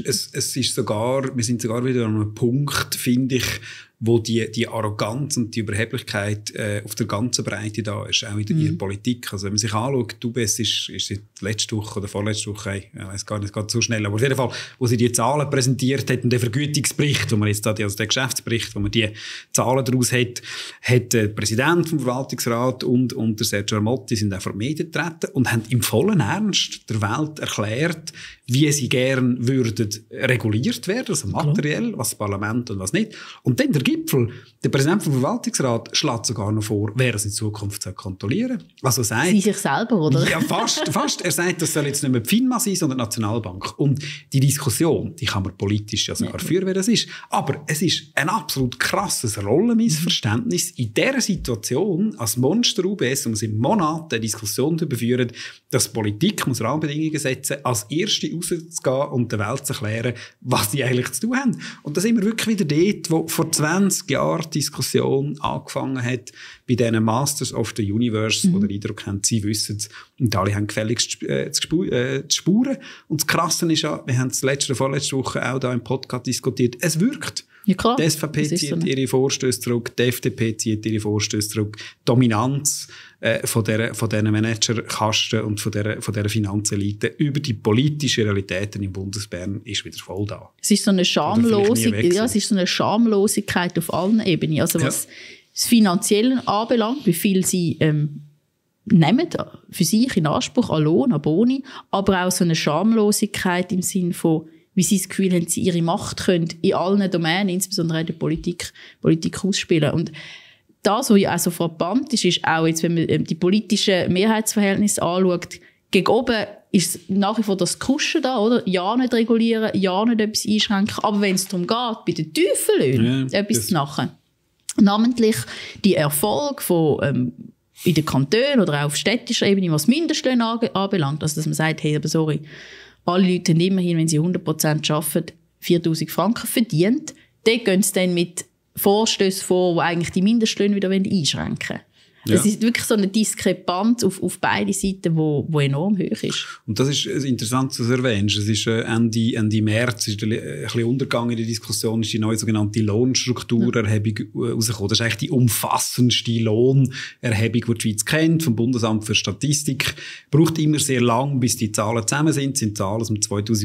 S1: wir sind sogar wieder an einem Punkt, finde ich, wo die Arroganz und die Überheblichkeit auf der ganzen Breite da ist, auch in der Politik. Also wenn man sich anschaut, die UBS ist seit letzte Woche oder vorletzte Woche, ich weiss gar nicht, es geht so schnell, aber auf jeden Fall, wo sie die Zahlen präsentiert hat und den Vergütungsbericht, wo man jetzt also den Geschäftsbericht, wo man die Zahlen daraus hat der Präsident vom Verwaltungsrat und der Sergio Ermotti sind auch vor die Medien getreten und haben im vollen Ernst der Welt erklärt, wie sie gern würden reguliert werden, also materiell, was das Parlament und was nicht. Und dann der Gipfel, der Präsident vom Verwaltungsrat schlägt sogar noch vor, wer es in Zukunft kontrollieren soll. Also sagt,
S2: sie sich selber, oder?
S1: Ja, fast. Er sagt, das soll jetzt nicht mehr die FINMA sein, sondern die Nationalbank. Und die Diskussion, die kann man politisch ja sogar führen, wer das ist. Aber es ist ein absolut krasses Rollenmissverständnis in dieser Situation als Monster-UBS, um seit Monaten eine Diskussion zu führen, dass Politik muss Rahmenbedingungen setzen, als erste rauszugehen und der Welt zu erklären, was sie eigentlich zu tun haben. Und da sind wir wirklich wieder dort, wo vor 20 Jahren die Diskussion angefangen hat, bei diesen Masters of the Universe, die den Eindruck haben, sie wissen es, und alle haben gefälligst zu spuren. Und das Krasse ist ja, wir haben es vorletzte Woche auch da im Podcast diskutiert, es wirkt.
S2: Ja, klar.
S1: Die SVP zieht ihre Vorstöße zurück, die FDP zieht ihre Vorstöße zurück. Die Dominanz von diesen Managerkasten und von dieser Finanzelite über die politischen Realitäten im Bundesbern ist wieder voll da.
S2: Es ist so eine Schamlosigkeit auf allen Ebenen. Also was das Finanzielle anbelangt, wie viel sie nehmen für sich in Anspruch an Lohn, an Boni, aber auch so eine Schamlosigkeit im Sinne von, wie sie das Gefühl haben, sie ihre Macht können in allen Domänen, insbesondere in der Politik ausspielen. Und das, was ja auch so frappant ist, ist auch jetzt, wenn man die politischen Mehrheitsverhältnisse anschaut, gegen oben ist nach wie vor das Kuschen da, oder? Ja, nicht regulieren, ja, nicht etwas einschränken, aber wenn es darum geht, bei den tiefen Löhnen etwas zu machen, namentlich die Erfolge von in den Kantonen oder auch auf städtischer Ebene, was Mindestlöhne anbelangt, also dass man sagt, hey, aber sorry, alle Leute haben immerhin, wenn sie 100% arbeiten, 4'000 Franken verdient. Dort gehen sie dann mit Vorstößen vor, die eigentlich die Mindestlöhne wieder einschränken wollen. Es ist wirklich so eine Diskrepanz auf beide Seiten, wo enorm hoch ist.
S1: Und das ist interessant, dass du erwähnst. Es ist Ende März, ist ein bisschen Untergang in der Diskussion, ist die neue sogenannte Lohnstrukturerhebung rausgekommen. Das ist eigentlich die umfassendste Lohnerhebung, die die Schweiz kennt, vom Bundesamt für Statistik. Braucht immer sehr lang, bis die Zahlen zusammen sind. Das sind Zahlen aus dem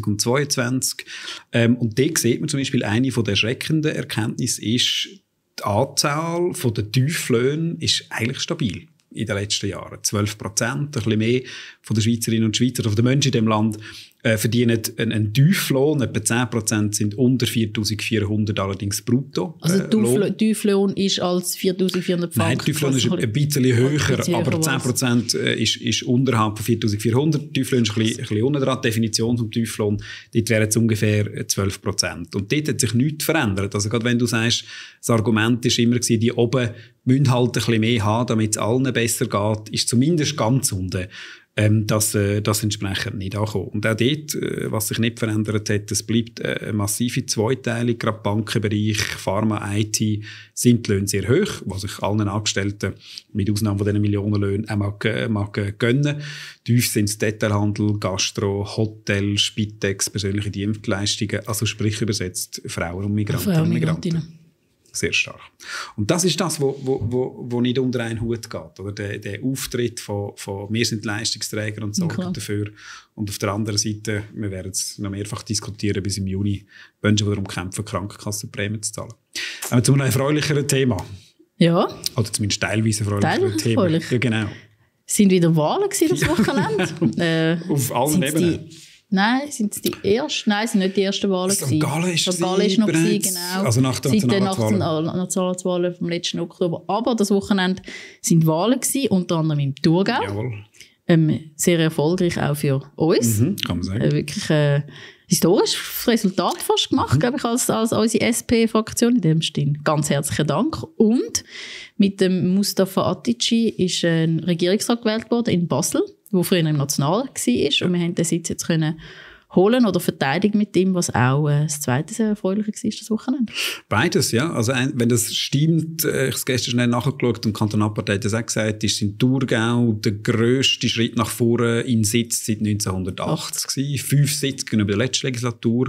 S1: 2022. Und dort sieht man zum Beispiel, eine von der erschreckenden Erkenntnisse ist, die Anzahl der Tieflöhne ist eigentlich stabil in den letzten Jahren. 12%, ein bisschen mehr von den Schweizerinnen und Schweizer, von den Menschen in diesem Land, verdienen einen Tieflohn. Etwa 10% sind unter 4'400 allerdings brutto.
S2: Also Tieflohn ist als 4'400 Franken?
S1: Nein, Tieflohn ist ein bisschen höher, aber 10% ist unterhalb von 4'400. Tieflohn ist ein bisschen unten dran. Die Definition vom Tieflohn, dort wären es ungefähr 12%. Und dort hat sich nichts verändert. Also gerade wenn du sagst, das Argument war immer, die oben müssen halt ein bisschen mehr haben, damit es allen besser geht, ist zumindest ganz unten das entsprechend nicht ankommen. Und auch dort, was sich nicht verändert hat, es bleibt eine massive Zweiteilung, gerade Bankenbereich, Pharma, IT, sind die Löhne sehr hoch, was sich allen Angestellten, mit Ausnahme von diesen Millionenlöhnen, auch mag gönnen. Tief sind es Detailhandel, Gastro, Hotel, Spitex, persönliche Dienstleistungen, also sprich übersetzt Frauen und Migranten und Migranten. Sehr stark. Und das ist das, wo nicht unter einen Hut geht. Oder der Auftritt von wir sind Leistungsträger und sorgen dafür. Und auf der anderen Seite, wir werden es noch mehrfach diskutieren, bis im Juni Menschen, die darum kämpfen, Krankenkassenprämien zu zahlen. Aber zu einem erfreulicheren Thema.
S2: Ja.
S1: Oder zumindest teilweise erfreulicheren Thema. Ja, genau.
S2: Sind wieder Wahlen gewesen, das Wochenende?
S1: Auf allen Ebenen.
S2: Nein, sind es die ersten? Nein, es sind nicht die ersten Wahlen.
S1: St. Gallen ist
S2: noch gewesen, genau.
S1: Also nach den
S2: Nationalratswahlen vom letzten Oktober. Aber das Wochenende sind Wahlen gewesen, unter anderem im Thurgau.
S1: Jawohl.
S2: Sehr erfolgreich auch für uns.
S1: Kann man sagen.
S2: Wirklich historisches Resultat fast gemacht, glaube ich, als unsere SP-Fraktion. In dem Sinn ganz herzlichen Dank. Und mit dem Mustafa Atici ist ein Regierungsrat gewählt worden in Basel, der früher im National war. Und wir haben den Sitz jetzt können holen oder verteidigen mit ihm, was auch das zweite sehr erfreuliche war, das Wochenende.
S1: Beides, ja. Also wenn das stimmt, ich habe es gestern schnell nachgeschaut und die Kantonalpartei hat das auch gesagt, ist in Thurgau der grösste Schritt nach vorne in Sitz seit 1980 gewesen. 5 Sitze gegenüber der letzten Legislatur.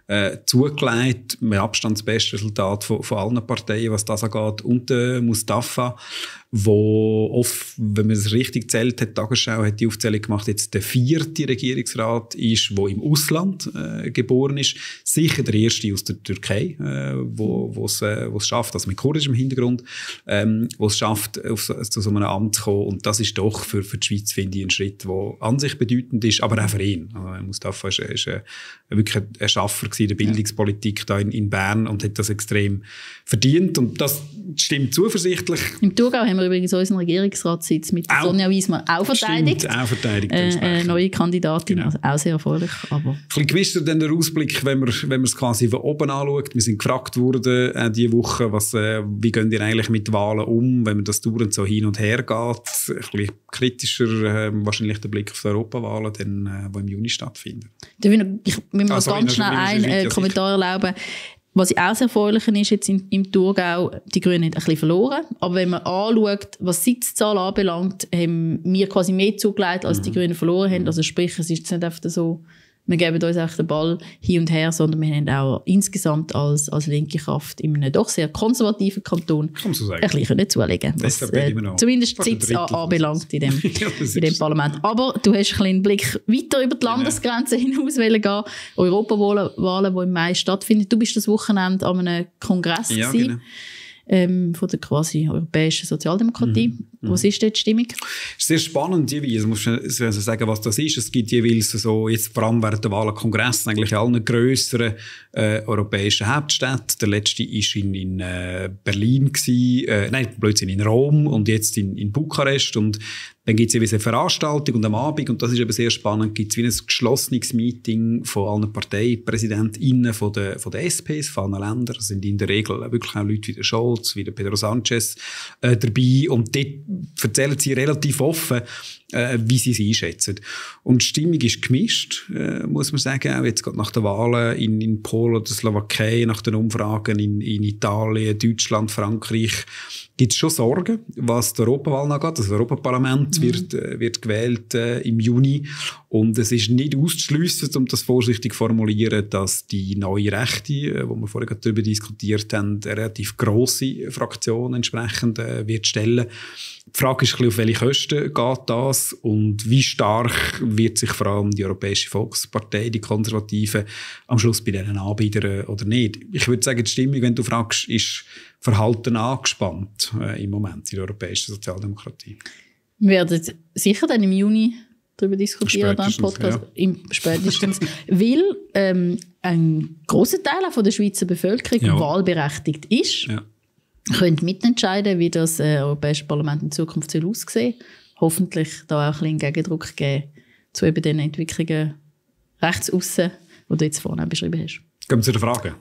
S1: Zugelegt, mit Abstand das beste Resultat von allen Parteien, was das angeht. Und Mustafa, wo oft, wenn man es richtig zählt, die Tagesschau hat die Aufzählung gemacht, jetzt der 4. Regierungsrat ist, der im Ausland geboren ist. Sicher der erste aus der Türkei, wo es schafft, also mit kurdischem Hintergrund, wo es schafft, zu so einem Amt zu kommen. Und das ist doch für die Schweiz, finde ich, ein Schritt, der an sich bedeutend ist, aber auch für ihn. Also Mustafa ist wirklich ein Schaffer in der Bildungspolitik da in Bern und hat das extrem verdient. Und das stimmt zuversichtlich.
S2: Im Thurgau haben wir übrigens unseren Regierungsratssitz mit Sonja Wiesmann auch verteidigt.
S1: Stimmt, auch verteidigt.
S2: Eine neue Kandidatin, genau. Also auch sehr erfreulich. Aber ein
S1: bisschen gewischter dann der Ausblick, wenn man es quasi von oben anschaut. Wir sind gefragt worden diese Woche, wie gehen ihr eigentlich mit Wahlen um, wenn man das dauernd so hin und her geht. Ein bisschen kritischer wahrscheinlich der Blick auf die Europawahlen, die im Juni stattfinden.
S2: Ich will mir ganz schnell einen Kommentar erlauben. Was auch sehr erfreulich ist, jetzt im Thurgau, die Grünen haben ein bisschen verloren. Aber wenn man anschaut, was Sitzzahlen anbelangt, haben wir quasi mehr zugelegt, als die Grünen verloren haben. Also sprich, es ist jetzt nicht einfach so, wir geben uns einfach den Ball hin und her, sondern wir haben auch insgesamt als linke Kraft in einem doch sehr konservativen Kanton
S1: so
S2: ein bisschen zulegen, was zumindest die Sitz anbelangt in dem Parlament. Aber du hast einen Blick weiter über die Landesgrenzen hinaus gehen, Europawahlen, die im Mai stattfinden. Du bist das Wochenende an einem Kongress gewesen. Von der quasi europäischen Sozialdemokratie. Was ist dort die Stimmung?
S1: Es ist sehr spannend jeweils. Ich muss sagen, was das ist. Es gibt jeweils so, jetzt vor allem während der Wahlen Kongress, eigentlich in allen grösseren europäischen Hauptstädten. Der letzte war in Berlin in Rom und jetzt in Bukarest. Und dann gibt es jeweils eine Veranstaltung und am Abend, und das ist eben sehr spannend, gibt es wie ein geschlossenes Meeting von allen ParteiPräsidentInnen von der SPs, von allen Ländern. Es sind in der Regel wirklich auch Leute wie der Scholz, wie der Pedro Sanchez dabei. Und dort erzählen sie relativ offen, wie sie es einschätzen. Und die Stimmung ist gemischt, muss man sagen, auch jetzt gerade nach den Wahlen in Polen oder Slowakei, nach den Umfragen in Italien, Deutschland, Frankreich, gibt es schon Sorgen, was die Europawahl angeht. Das Europaparlament wird gewählt im Juni. Und es ist nicht auszuschliessen, um das vorsichtig zu formulieren, dass die neue Rechte, wo wir vorhin gerade darüber diskutiert haben, eine relativ grosse Fraktion entsprechend wird stellen. Die Frage ist, auf welche Kosten geht das und wie stark wird sich vor allem die Europäische Volkspartei, die Konservativen, am Schluss bei denen anbieten oder nicht. Ich würde sagen, die Stimmung, wenn du fragst, ist verhalten angespannt im Moment in der europäischen Sozialdemokratie.
S2: Wir werden sicher dann im Juni darüber diskutieren, im Podcast, spätestens, weil ein grosser Teil auch von der Schweizer Bevölkerung wahlberechtigt ist. Ja. Könnt mitentscheiden, wie das Europäische Parlament in Zukunft aussehen soll. Hoffentlich da auch ein bisschen Gegendruck geben zu eben den Entwicklungen rechts aussen, die du jetzt vorhin beschrieben hast.
S1: Gehen wir zu den Fragen.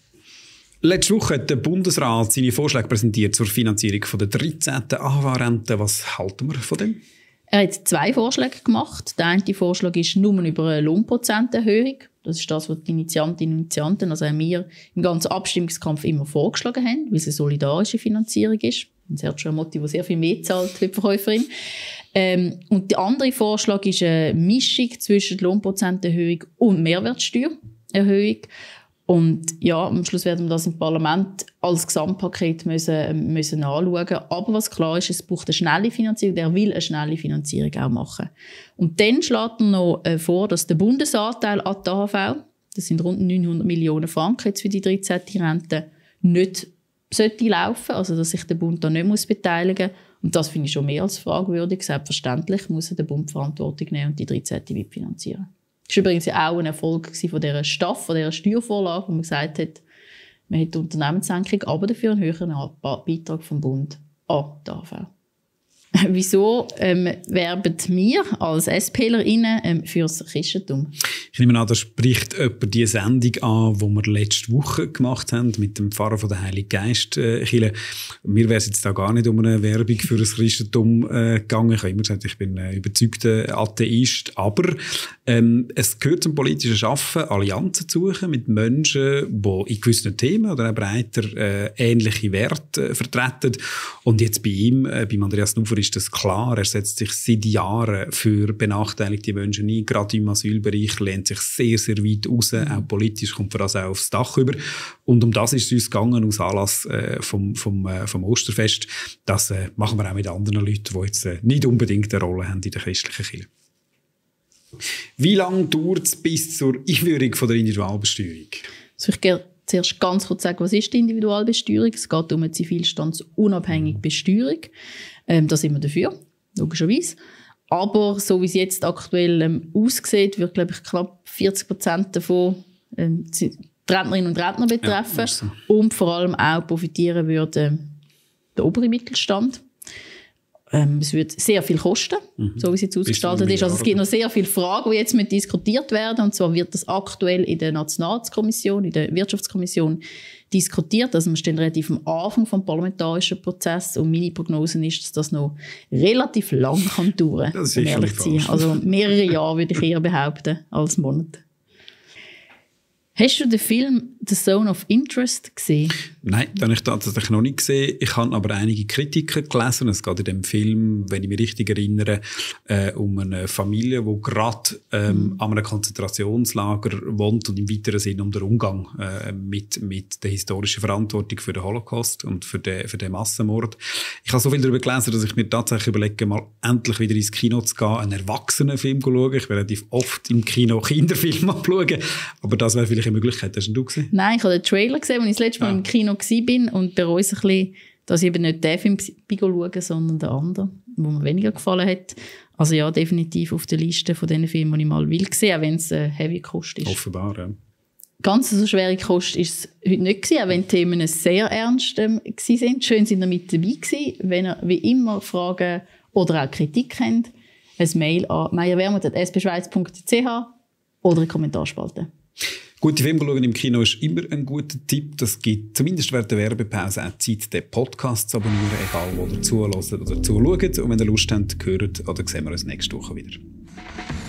S1: Letzte Woche hat der Bundesrat seine Vorschläge präsentiert zur Finanzierung von der 13. AHV-Rente. Was halten wir von dem?
S2: Er hat 2 Vorschläge gemacht. Der eine Vorschlag ist nur über eine Lohnprozenterhöhung. Das ist das, was die Initiantinnen und Initianten, also auch wir, im ganzen Abstimmungskampf immer vorgeschlagen haben, weil es eine solidarische Finanzierung ist. Das hat schon ein Motto, das sehr viel mehr zahlt wie die Verkäuferin. Und der andere Vorschlag ist eine Mischung zwischen Lohnprozenterhöhung und Mehrwertsteuererhöhung. Und ja, am Schluss werden wir das im Parlament als Gesamtpaket müssen anschauen. Aber was klar ist, es braucht eine schnelle Finanzierung. Der will eine schnelle Finanzierung auch machen. Und dann schlägt er noch vor, dass der Bundesanteil an die AHV, das sind rund 900 Millionen Franken jetzt für die 13. Rente, nicht sollte laufen, also dass sich der Bund da nicht beteiligen muss. Und das finde ich schon mehr als fragwürdig. Selbstverständlich muss der Bund Verantwortung nehmen und die 13. mitfinanzieren. Das war übrigens auch ein Erfolg von dieser STAF, von dieser Steuervorlage, wo man gesagt hat, man hat die Unternehmenssenkung, aber dafür einen höheren Beitrag vom Bund an die AHV. Wieso werben wir als SPlerInnen fürs Christentum?
S1: Ich nehme an, da spricht jemand die Sendung an, die wir letzte Woche gemacht haben mit dem Pfarrer von der Heiligen Geist Kirche. Mir wäre es jetzt da gar nicht um eine Werbung für das Christentum gegangen. Ich habe immer gesagt, ich bin ein überzeugter Atheist. Aber es gehört zum politischen Schaffen, Allianzen zu suchen mit Menschen, die in gewissen Themen oder auch breiter ähnliche Werte vertreten. Und jetzt bei ihm, beim Andreas Nufer, ist das klar. Er setzt sich seit Jahren für benachteiligte Menschen ein, gerade im Asylbereich, lehnt sich sehr, sehr weit raus, auch politisch, kommt für das auch aufs Dach über. Und um das ist es uns gegangen, aus Anlass vom Osterfest. Das machen wir auch mit anderen Leuten, die jetzt nicht unbedingt eine Rolle haben in der christlichen Kirche. Wie lange dauert es bis zur Einführung von der Individualbesteuerung?
S2: Also ich gehe zuerst ganz kurz sagen, was ist die Individualbesteuerung? Es geht um eine zivilstandsunabhängige Besteuerung. Da sind wir dafür, logischerweise. Aber so wie es jetzt aktuell aussieht, wird, glaube ich, knapp 40% davon die Rentnerinnen und Rentner betreffen. Ja, und vor allem auch profitieren würde der obere Mittelstand. Es wird sehr viel kosten, so wie es jetzt ausgestaltet ist. Also es gibt noch sehr viele Fragen, die jetzt diskutiert werden. Und zwar wird das aktuell in der Nationalratskommission, in der Wirtschaftskommission diskutiert. Also wir stehen relativ am Anfang des parlamentarischen Prozesses. Und meine Prognose ist, dass das noch relativ lang kann dauern kann, um ehrlich zu sein. Also mehrere Jahre würde ich eher behaupten als Monate. Hast du den Film «The Zone of Interest» gesehen?
S1: Nein, den habe ich tatsächlich noch nicht gesehen. Ich habe aber einige Kritiken gelesen. Es geht in dem Film, wenn ich mich richtig erinnere, um eine Familie, die gerade an einem Konzentrationslager wohnt und im weiteren Sinne um den Umgang mit der historischen Verantwortung für den Holocaust und für den Massenmord. Ich habe so viel darüber gelesen, dass ich mir tatsächlich überlege, mal endlich wieder ins Kino zu gehen, einen Erwachsenenfilm zu schauen. Ich werde relativ oft im Kino Kinderfilme schauen, aber das wäre vielleicht eine Möglichkeit. Hast du gesehen?
S2: Nein, ich habe den Trailer gesehen, als ich das letzte Mal im Kino war und bereue es ein bisschen, dass ich eben nicht den Film schaue, sondern den anderen, der mir weniger gefallen hat. Also ja, definitiv auf der Liste von den Filmen, die ich mal will sehen, auch wenn es heavy Kost ist.
S1: Offenbar, ja.
S2: Ganz so schwere Kost war es heute nicht gewesen, auch wenn die Themen sehr ernst waren. Schön sind ihr mit dabei gewesen. Wenn ihr wie immer Fragen oder auch Kritik habt, ein Mail an meierwermut@spschweiz.ch oder eine Kommentarspalte.
S1: Gute Filme schauen im Kino ist immer ein guter Tipp. Das gibt zumindest während der Werbepause auch Zeit, den Podcast zu abonnieren, egal wo ihr zuhört oder zuschaut. Und wenn ihr Lust habt, hört oder sehen wir uns nächste Woche wieder.